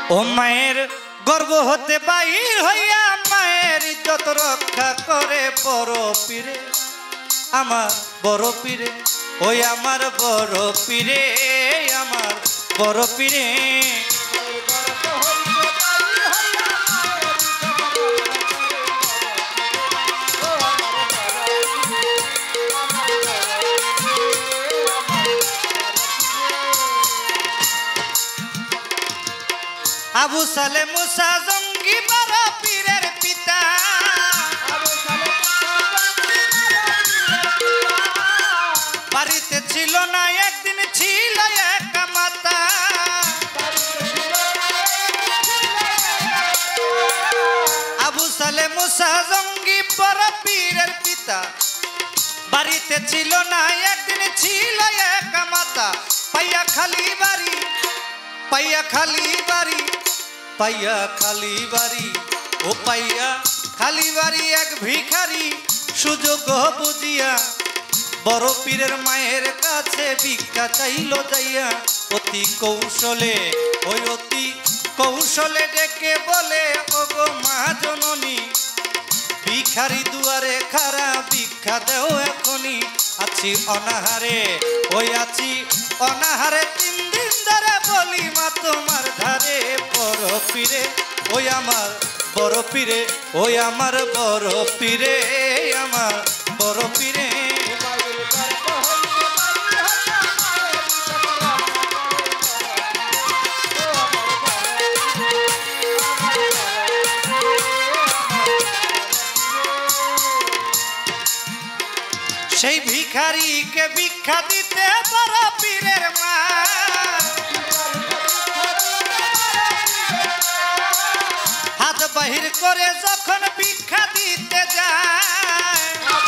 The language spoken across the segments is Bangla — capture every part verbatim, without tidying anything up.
ও মায়ের গর্ব হতে বাহির হইয়া মায়ের ইজ্জত রক্ষা করে বড় পীরে আমার বড় পীরে ওই আমার বড় পীরে আমার বড় পীরে আবু সালে মুসা জঙ্গি বড় পীরের পিতা বাড়িতে ছিল না একদিন ছিল একা মাতা আবু সালে মুসা জঙ্গি বড় পীরের পিতা বাড়িতে ছিল না একদিন ছিল একা মাতা পাইয়া খালি বাড়ি পাইয়া খালি বাড়ি পাইয়া খালি বাড়ি ও পাইয়া খালি বাড়ি এক ভিখারি সুযোগ বুঝিয়া বড় পীরের মায়ের কাছে ভিক্ষা চাইল যাইয়া অতি কৌশলে ওই অতি কৌশলে ডেকে বলে ওগো মা জননী ভিখারি দুয়ারে খারা ভিক্ষা দেও এখনই আছি অনাহারে ওই আছি অনাহারে তিন দিন ধরে বলি মা তোমার ধারে বড় পীরে ওই আমার বড় পীরে ওই আমার বড় পীরে আমার বড় পীরে সেই ভিখারিকে ভিক্ষা দিতে বড় পীরের মা হাত বাহির করে যখন ভিক্ষা দিতে যায়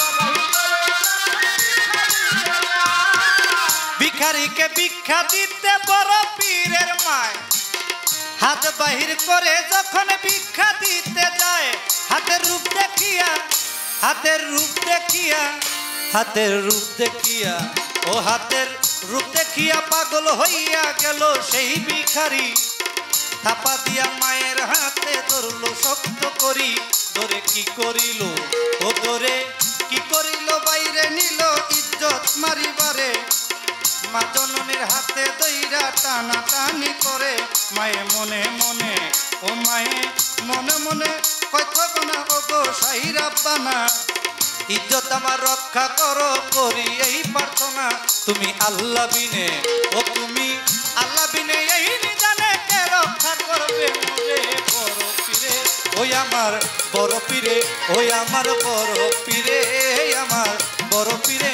ভিখারিকে ভিক্ষা দিতে বড় পীরের মা হাত বাহির করে যখন ভিক্ষা দিতে যায় হাতের রূপ দেখিয়া হাতের রূপ দেখিয়া হাতের রূপ দেখিয়া ও হাতের রূপ দেখিয়া পাগল হইয়া গেল সেই ভিখারি থাপা দিয়া মায়ের হাতে ধরলো শক্ত করি ধরে কি করিল ও ধরে কি করিল বাইরে নিল ইজ্জত মারিবারে মা জননীর হাতে দইরা টানা টানি করে মায়ে মনে মনে ও মায়ে মনে মনে কইথব না ও গো শাহির আব্বানা ইজ্জত আমার রক্ষা করো করি এই প্রার্থনা তুমি আল্লাহ বিনে ও তুমি আল্লাহ বিনে এই নিদানে কে রক্ষা করবে মোরে বড় পীরে ওই আমার বড় পীরে ওই আমার বড় পীরে আমার বড় পীরে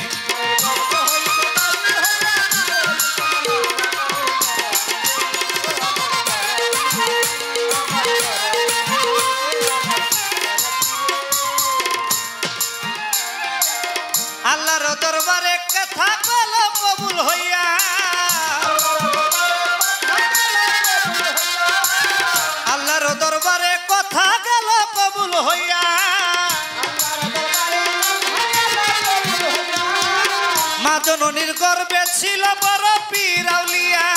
আল্লাহর দরবারে কথা বলো কবুল হইয়া আল্লাহর দরবারে কথা গেল কবুল হইয়া মা জননীর গর্বে ছিল বড় পীর আউলিয়া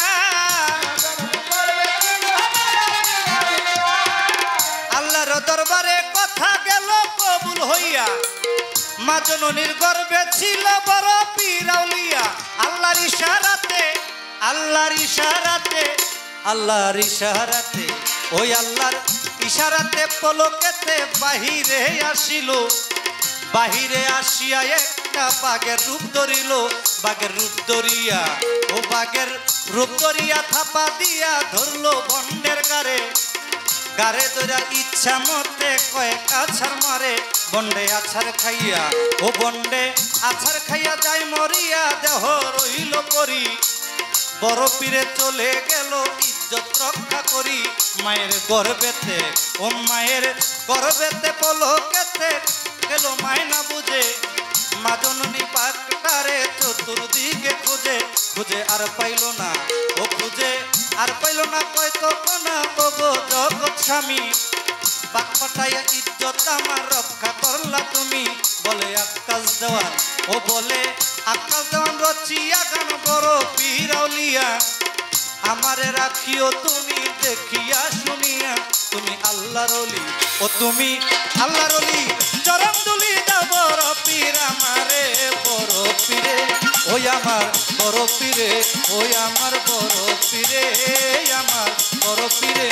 আল্লাহর দরবারে কথা গেল কবুল হইয়া মা জননীর গর্বে ছিল বড় পীর আউলিয়া আল্লাহর ইশারাতে আল্লাহর ইশারাতে আল্লাহর ইশারাতে ওই আল্লাহর ইশারাতে পলকেতে বাহিরে আসিল বাহিরে আসিয়া একটা বাঘের রূপ ধরিল বাঘের রূপ ধরিয়া ও বাঘের রূপ ধরিয়া থাপা দিয়া ধরলো বন্ডের গারে গারে ধরা ইচ্ছা মতে কয়েক আছাড় মারে বন্ডে আছাড় খাইয়া ও বন্ডে আছাড় খাইয়া যায় মরিয়া দেহ রইল করি বড় পীরে চলে গেল ইজ্জত রক্ষা করি মায়ের গর্বেতে ও মায়ের গর্বেতে পলকেতে গেল মায়না বুঝে মা জননী পাকটারে চতুর্দিকে খুঁজে খুঁজে আর পাইল না ও খুঁজে আর পাইল না কয় তখন গো জগৎ স্বামী বাক পাঠাইয়া ইজ্জত আমার রক্ষা করলা তুমি বলে আকাশ দেওয়ান ও বলে আকাশ দেওয়ান রচিয়া গান বড় পীর আউলিয়া আমারে রাখিও তুমি দেখিয়া শুনিয়া তুমি আল্লাহর ওলি ও তুমি আল্লাহর ওলি চরণ দুলি দাও বড় পীর আমারে বড় পীরে ওই আমার বড় পীরে ওই আমার বড় পীরে আমার বড় পীরে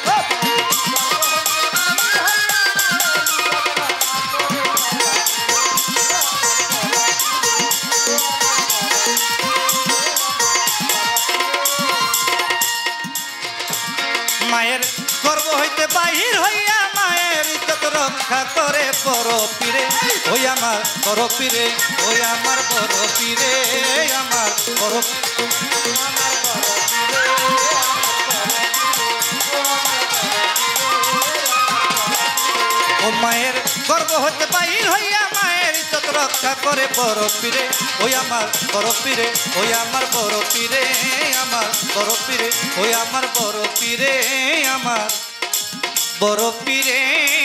মায়ের গর্ব হইতে বাহির হইয়া মায়ের ইজ্জত রক্ষা করে বড় পীরে ওই আমার বড় পীরে ওই আমার বড় পীরে আমার বড় আমার বড় পীরে ও মায়ের গর্ব হইতে বাহির হইয়া মায়ের ইজ্জত রক্ষা করে বড় পীরে ওই আমার বড় পীরে ওই আমার বড় পীরে আমার বড় পীরে ওই আমার বড় পীরে আমার বড় পীরে